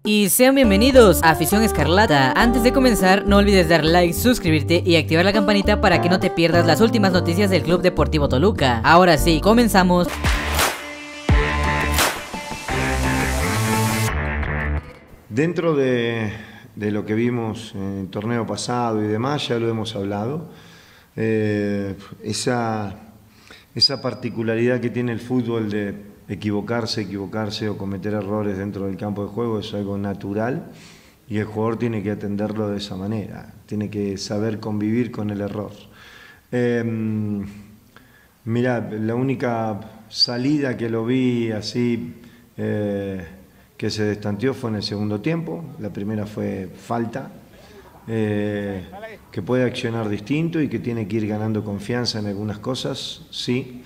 Y sean bienvenidos a Afición Escarlata. Antes de comenzar, no olvides dar like, suscribirte y activar la campanita para que no te pierdas las últimas noticias del Club Deportivo Toluca. Ahora sí, comenzamos. Dentro de lo que vimos en el torneo pasado y demás, ya lo hemos hablado, esa particularidad que tiene el fútbol de equivocarse o cometer errores dentro del campo de juego es algo natural y el jugador tiene que atenderlo de esa manera, tiene que saber convivir con el error. Mirá, la única salida que lo vi así que se destanteó fue en el segundo tiempo. La primera fue falta, que puede accionar distinto y que tiene que ir ganando confianza en algunas cosas, sí.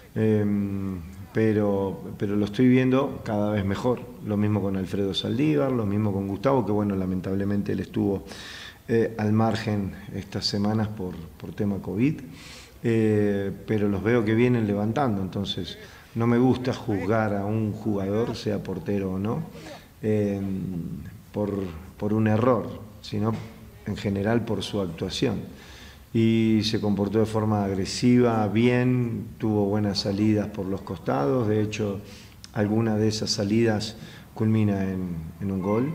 Pero lo estoy viendo cada vez mejor. Lo mismo con Alfredo Saldívar, lo mismo con Gustavo, que bueno, lamentablemente él estuvo al margen estas semanas por tema COVID, pero los veo que vienen levantando. Entonces no me gusta juzgar a un jugador, sea portero o no, por un error, sino en general por su actuación. Y se comportó de forma agresiva, bien, tuvo buenas salidas por los costados, de hecho alguna de esas salidas culmina en un gol.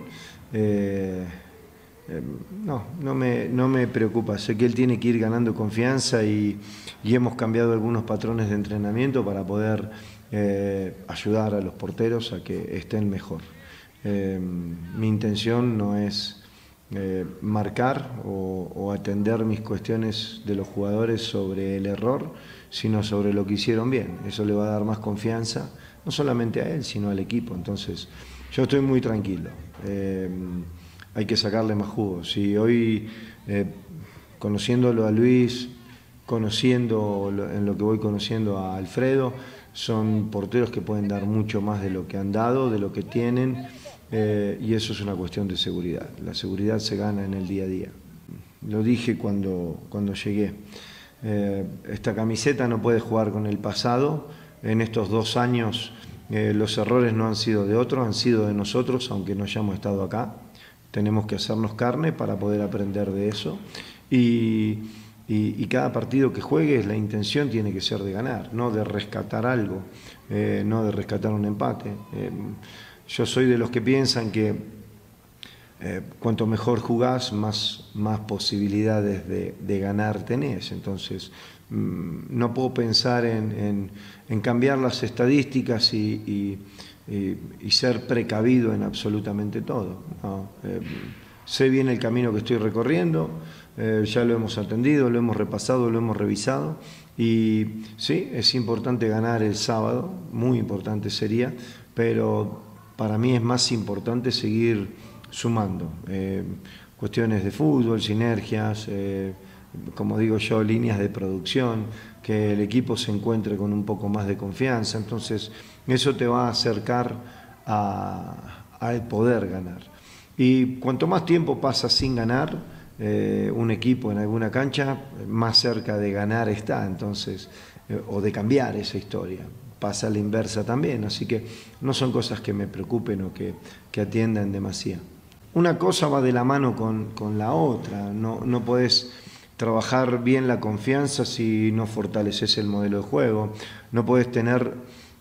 No me preocupa, sé que él tiene que ir ganando confianza y hemos cambiado algunos patrones de entrenamiento para poder ayudar a los porteros a que estén mejor. Mi intención no es marcar o atender mis cuestiones de los jugadores sobre el error, sino sobre lo que hicieron bien. Eso le va a dar más confianza, no solamente a él, sino al equipo. Entonces, yo estoy muy tranquilo. Hay que sacarle más jugo. Si hoy, conociéndolo a Luis, conociendo en lo que voy conociendo a Alfredo, son porteros que pueden dar mucho más de lo que han dado, de lo que tienen. Y eso es una cuestión de seguridad. La seguridad se gana en el día a día. Lo dije cuando llegué. Esta camiseta no puede jugar con el pasado. En estos 2 años los errores no han sido de otros, han sido de nosotros, aunque no hayamos estado acá. Tenemos que hacernos carne para poder aprender de eso. Y cada partido que juegues, la intención tiene que ser de ganar, no de rescatar algo, no de rescatar un empate. Yo soy de los que piensan que cuanto mejor jugás, más posibilidades de ganar tenés. Entonces, no puedo pensar en cambiar las estadísticas y ser precavido en absolutamente todo, ¿no? Sé bien el camino que estoy recorriendo, ya lo hemos atendido, lo hemos repasado, lo hemos revisado. Y sí, es importante ganar el sábado, muy importante sería, pero para mí es más importante seguir sumando cuestiones de fútbol, sinergias, como digo yo, líneas de producción, que el equipo se encuentre con un poco más de confianza. Entonces eso te va a acercar al poder ganar. Y cuanto más tiempo pasa sin ganar un equipo en alguna cancha, más cerca de ganar está, entonces, o de cambiar esa historia. Pasa a la inversa también, así que no son cosas que me preocupen o que atiendan demasiado. Una cosa va de la mano con la otra, no podés trabajar bien la confianza si no fortaleces el modelo de juego, no podés tener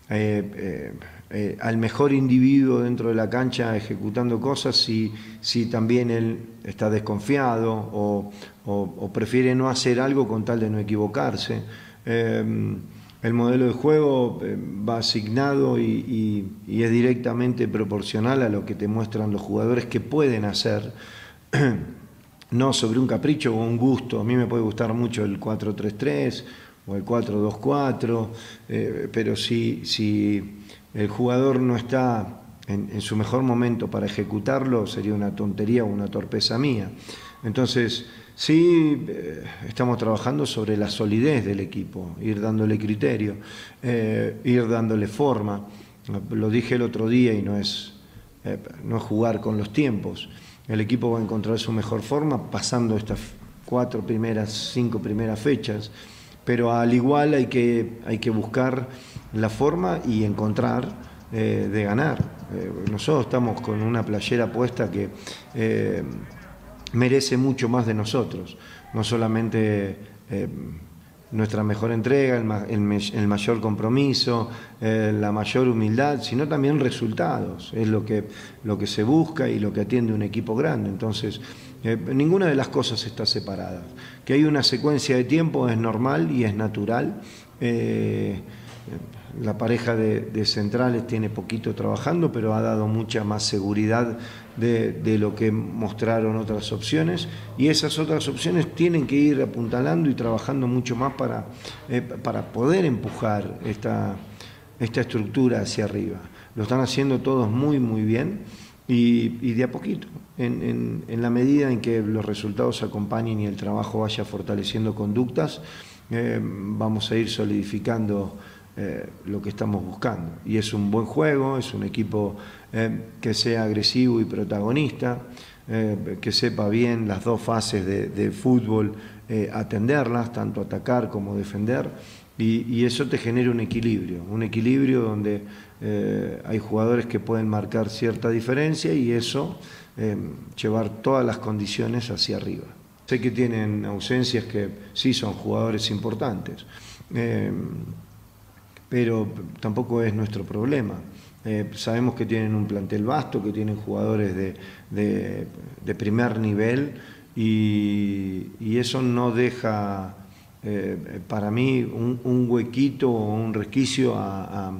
al mejor individuo dentro de la cancha ejecutando cosas si también él está desconfiado o prefiere no hacer algo con tal de no equivocarse. El modelo de juego va asignado y es directamente proporcional a lo que te muestran los jugadores que pueden hacer, no sobre un capricho o un gusto. A mí me puede gustar mucho el 4-3-3 o el 4-2-4, pero si el jugador no está en su mejor momento para ejecutarlo, sería una tontería o una torpeza mía. Entonces, sí, estamos trabajando sobre la solidez del equipo, ir dándole criterio, ir dándole forma. Lo dije el otro día y no es jugar con los tiempos. El equipo va a encontrar su mejor forma pasando estas 5 primeras fechas, pero al igual hay que buscar la forma y encontrar de ganar. Nosotros estamos con una playera puesta que merece mucho más de nosotros, no solamente nuestra mejor entrega, el mayor compromiso, la mayor humildad, sino también resultados. Es lo que se busca y lo que atiende un equipo grande. Entonces, ninguna de las cosas está separada. Que hay una secuencia de tiempo es normal y es natural. La pareja de centrales tiene poquito trabajando, pero ha dado mucha más seguridad de lo que mostraron otras opciones, y esas otras opciones tienen que ir apuntalando y trabajando mucho más para poder empujar esta estructura hacia arriba. Lo están haciendo todos muy bien y de a poquito, en la medida en que los resultados acompañen y el trabajo vaya fortaleciendo conductas, vamos a ir solidificando lo que estamos buscando. Y es un buen juego, es un equipo que sea agresivo y protagonista, que sepa bien las dos fases de fútbol, atenderlas, tanto atacar como defender, y eso te genera un equilibrio donde hay jugadores que pueden marcar cierta diferencia y eso llevar todas las condiciones hacia arriba. Sé que tienen ausencias que sí son jugadores importantes, pero tampoco es nuestro problema. Sabemos que tienen un plantel vasto, que tienen jugadores de primer nivel y eso no deja para mí un huequito o un resquicio a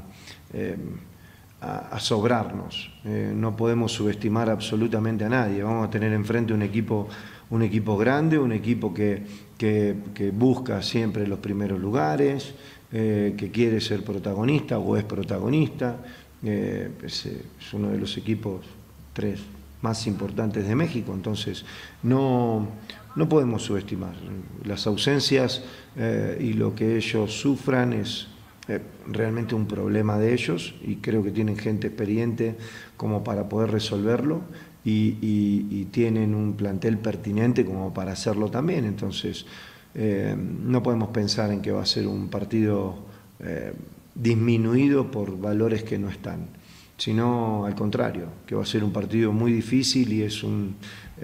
sobrarnos. No podemos subestimar absolutamente a nadie. Vamos a tener enfrente un equipo grande, un equipo que busca siempre los primeros lugares, que quiere ser protagonista o es protagonista. Es uno de los equipos 3 más importantes de México, entonces no podemos subestimar. Las ausencias y lo que ellos sufran es realmente un problema de ellos, y creo que tienen gente experiente como para poder resolverlo, y tienen un plantel pertinente como para hacerlo también. Entonces no podemos pensar en que va a ser un partido disminuido por valores que no están, sino al contrario, que va a ser un partido muy difícil y es nos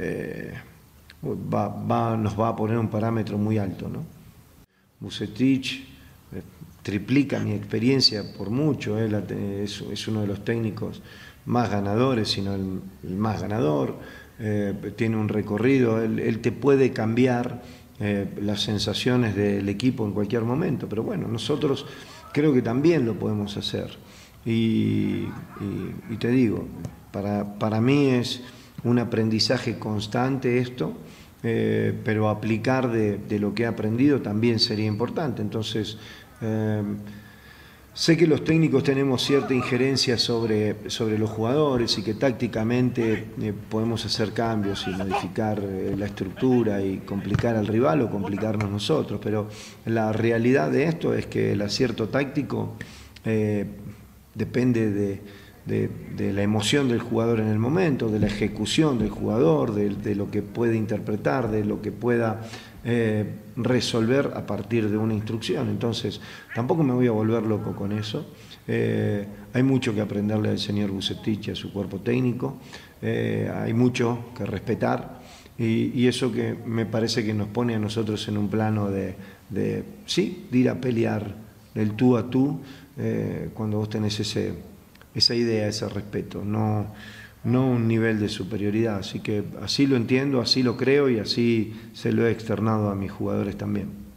va a poner un parámetro muy alto, ¿no? Vucetich triplica mi experiencia por mucho, es uno de los técnicos más ganadores, sino el más ganador, tiene un recorrido, él te puede cambiar las sensaciones del equipo en cualquier momento, pero bueno, nosotros creo que también lo podemos hacer. Y te digo, para mí es un aprendizaje constante esto, pero aplicar de lo que he aprendido también sería importante. Entonces, sé que los técnicos tenemos cierta injerencia sobre los jugadores y que tácticamente podemos hacer cambios y modificar la estructura y complicar al rival o complicarnos nosotros, pero la realidad de esto es que el acierto táctico depende de la emoción del jugador en el momento, de la ejecución del jugador, de lo que puede interpretar, de lo que pueda resolver a partir de una instrucción. Entonces, tampoco me voy a volver loco con eso. Hay mucho que aprenderle al señor Vucetich y a su cuerpo técnico, hay mucho que respetar, y eso que me parece que nos pone a nosotros en un plano de ir a pelear del tú a tú, cuando vos tenés esa idea, ese respeto, no un nivel de superioridad. Así que así lo entiendo, así lo creo y así se lo he externado a mis jugadores también.